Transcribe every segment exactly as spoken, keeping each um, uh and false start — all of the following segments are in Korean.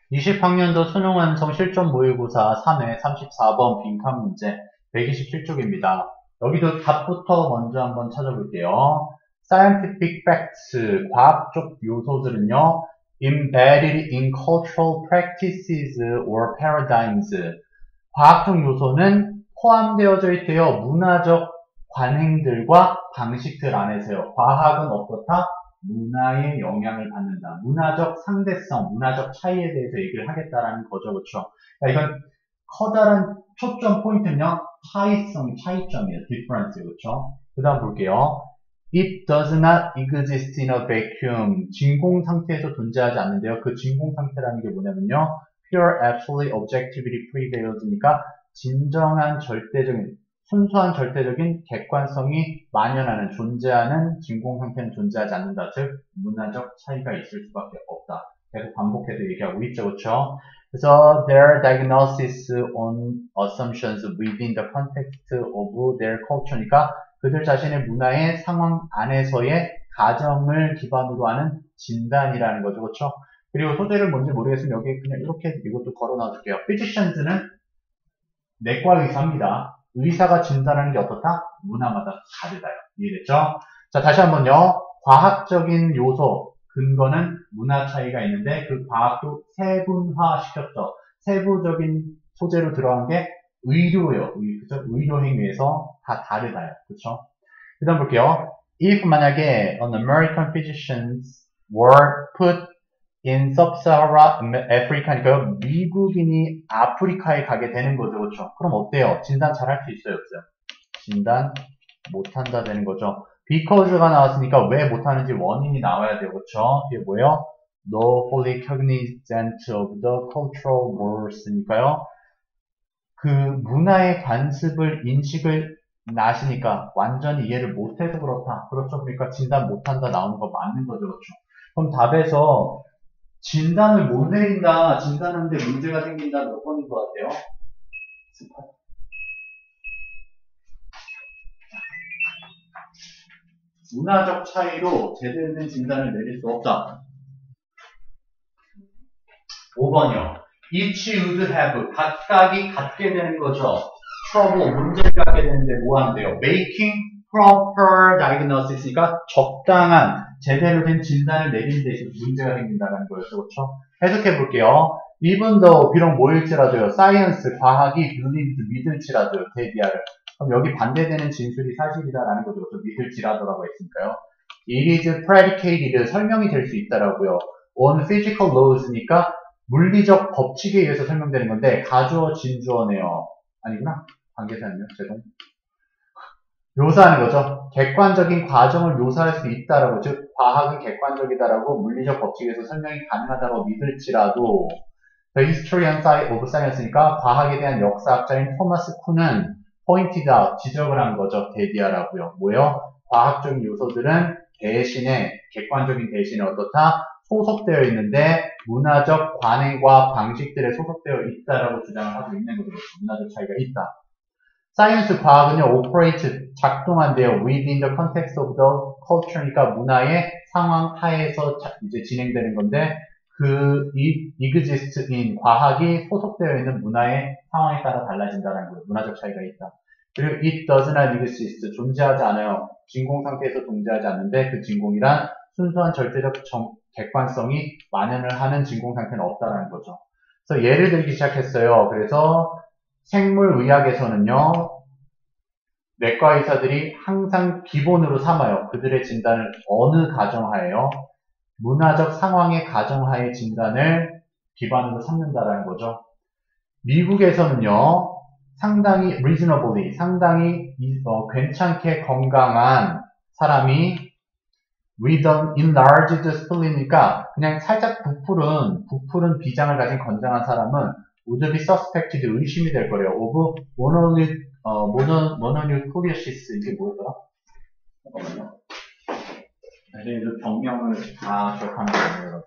이십 학년도 수능 완성 실전 모의고사 삼 회 삼십사 번 빈칸 문제 백이십칠 쪽입니다. 여기도 답부터 먼저 한번 찾아볼게요. Scientific facts, 과학적 요소들은요, embedded in cultural practices or paradigms. 과학적 요소는 포함되어져 있대요. 문화적 관행들과 방식들 안에서요. 과학은 어떻다? 문화의 영향을 받는다. 문화적 상대성, 문화적 차이에 대해서 얘기를 하겠다라는 거죠. 그렇죠? 그러니까 이건 커다란 초점 포인트는요. 차이성, 차이점이에요. difference. 그렇죠? 그 다음 볼게요. It does not exist in a vacuum. 진공 상태에서 존재하지 않는데요. 그 진공 상태라는 게 뭐냐면요. Pure, absolute, objectivity prevails니까 진정한 절대적인, 순수한 절대적인 객관성이 만연하는, 존재하는 진공 상태는 존재하지 않는다. 즉, 문화적 차이가 있을 수밖에 없다. 계속 반복해서 얘기하고 있죠. 그렇죠? 그래서 their diagnosis on assumptions within the context of their culture니까 그들 자신의 문화의 상황 안에서의 가정을 기반으로 하는 진단이라는 거죠. 그렇죠? 그리고 소재를 뭔지 모르겠으면 여기 그냥 이렇게 이것도 걸어놔둘게요. physicians는 내과 의사입니다. 의사가 진단하는 게 어떻다? 문화마다 다르다요. 이해됐죠? 자, 다시 한번요. 과학적인 요소, 근거는 문화 차이가 있는데 그 과학도 세분화시켰죠. 세부적인 소재로 들어간 게 의료예요. 의, 그죠? 의료 행위에서 다 다르다요. 그쵸? 그 다음 볼게요. If 만약에 an American physicians were put in sub-Sahara Africa니까요. 미국인이 아프리카에 가게 되는 거죠. 그렇죠? 그럼 어때요? 진단 잘 할 수 있어요? 없어요? 진단 못한다 되는 거죠. because가 나왔으니까 왜 못하는지 원인이 나와야 돼요. 그렇죠? 이게 뭐예요? No fully cognizant of the cultural norms 니까요. 그 문화의 관습을 인식을 나시니까 완전히 이해를 못해서 그렇다. 그렇죠? 그러니까 진단 못한다 나오는 거 맞는 거죠. 그렇죠? 그럼 답에서 진단을 못 내린다, 진단하는데 문제가 생긴다 몇 번인 것 같아요? 문화적 차이로 제대로 된 진단을 내릴 수 없다. 오 번이요. Each would have, 각각이 갖게 되는 거죠. trouble, 문제를 갖게 되는데 뭐 하는데요? Making proper diagnosis니까 적당한, 제대로 된 진단을 내리는 데 있어서 문제가 생긴다는 거였죠. 그렇죠? 해석해 볼게요. even though, 비록 뭐일지라도요. science, 과학이 believed, 믿을지라도요. 대비하를. 그럼 여기 반대되는 진술이 사실이다라는 거죠. 그렇죠? 믿을지라도라고 했으니까요. It is predicated, 설명이 될 수 있다라고요. on physical laws니까 물리적 법칙에 의해서 설명되는 건데 가주어 진주어네요. 아니구나. 관계사는요. 죄송. 묘사하는 거죠. 객관적인 과정을 묘사할 수 있다라고, 즉 과학은 객관적이다라고 물리적 법칙에서 설명이 가능하다고 믿을지라도 The Historian of Science니까 과학에 대한 역사학자인 토마스 쿤은 pointed out, 지적을 한 거죠. 대비하라고요. 뭐요? 과학적인 요소들은 대신에, 객관적인 대신에 어떻다? 소속되어 있는데 문화적 관행과 방식들에 소속되어 있다라고 주장을 하고 있는 거죠. 문화적 차이가 있다. 사이언스 과학은요, operate, 작동한대요. within the context of the culture니까 문화의 상황 하에서 이제 진행되는 건데 그 exist in, 과학이 소속되어 있는 문화의 상황에 따라 달라진다는 거예요. 문화적 차이가 있다. 그리고 it does not exist, 존재하지 않아요. 진공 상태에서 존재하지 않는데 그 진공이란 순수한 절대적 정, 객관성이 만연을 하는 진공 상태는 없다라는 거죠. 그래서 예를 들기 시작했어요. 그래서 생물의학에서는요, 내과 의사들이 항상 기본으로 삼아요. 그들의 진단을 어느 가정하에요? 문화적 상황의 가정하에 진단을 기반으로 삼는다라는 거죠. 미국에서는요, 상당히 reasonably, 상당히 어, 괜찮게 건강한 사람이 with an enlarged spleeni까 그냥 살짝 부풀은 부풀은 비장을 가진 건장한 사람은 would be suspected, 의심이 될 거래요. of mononuclear 어, 모노, 모노뉴클리어시스, 이게 뭐였더라? 잠깐만요. 사실 이 병명을 다 기억하는 거예요.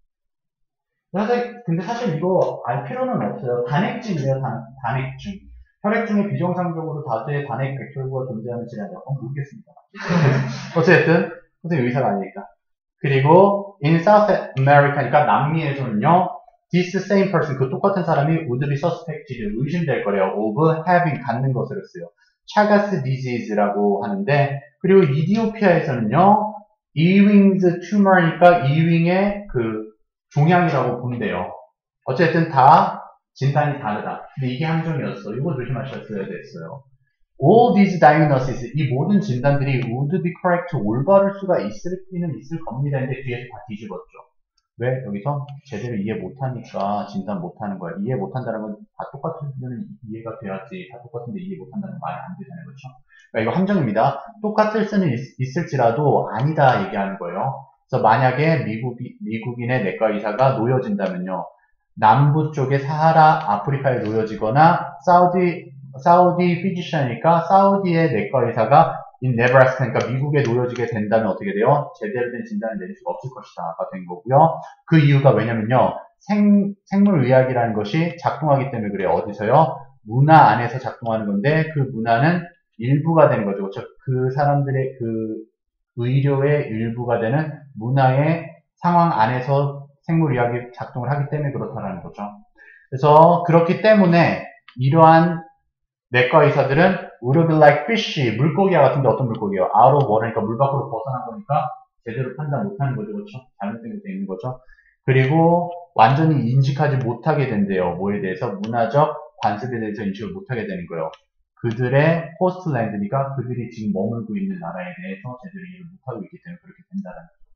사실, 근데 사실 이거 알 필요는 없어요. 단핵증이에요, 단, 단핵증. 혈액 중에 비정상적으로 다수의 단핵 백혈구가 존재하는 질환이요. 어, 모르겠습니다. 어쨌든, 선생님 의사가 아니니까. 그리고 in South America니까 남미에서는요, this same person, 그 똑같은 사람이 would be suspected, 의심될 거래요. of having, 갖는 것으로 써요. 차가스 disease라고 하는데, 그리고 이디오피아에서는요, Ewing's tumor이니까 Ewing의 그 종양이라고 본대요. 어쨌든 다 진단이 다르다. 근데 이게 함정이었어. 이거 조심하셨어야 됐어요. All these diagnoses, 이 모든 진단들이 would be correct, 올바를 수가 있을 리는 있을 겁니다. 근데 뒤에서 다 뒤집었죠. 왜? 여기서 제대로 이해 못하니까 진단 못하는 거야. 이해 못한다는 건 다 똑같으면 이해가 돼야지. 다 똑같은데 이해 못한다는 건 말이 안 되잖아요. 그렇죠? 그러니까 이거 함정입니다. 똑같을 수는 있, 있을지라도 아니다 얘기하는 거예요. 그래서 만약에 미국이, 미국인의 내과 의사가 놓여진다면요. 남부 쪽에 사하라 아프리카에 놓여지거나 사우디 사우디 피지션이니까 사우디의 내과 의사가 in Nebraska, 그러니까 미국에 놓여지게 된다면 어떻게 돼요? 제대로 된 진단을 내릴 수가 없을 것이다가 된 거고요. 그 이유가 왜냐면요. 생, 생물의학이라는 것이 작동하기 때문에 그래요. 어디서요? 문화 안에서 작동하는 건데 그 문화는 일부가 되는 거죠. 그렇죠? 그 사람들의 그 의료의 일부가 되는 문화의 상황 안에서 생물의학이 작동을 하기 때문에 그렇다는 거죠. 그래서 그렇기 때문에 이러한 내과 의사들은 would be like fish, 물고기와 같은데 어떤 물고기요? out of water니까 물 밖으로 벗어난 거니까 제대로 판단 못하는 거죠. 그렇죠? 잘못된 게 있는 거죠. 그리고 완전히 인식하지 못하게 된대요. 뭐에 대해서? 문화적 관습에 대해서 인식을 못하게 되는 거예요. 그들의 호스트랜드니까 그들이 지금 머물고 있는 나라에 대해서 제대로 이해를 못하고 있기 때문에 그렇게 된다는 거죠.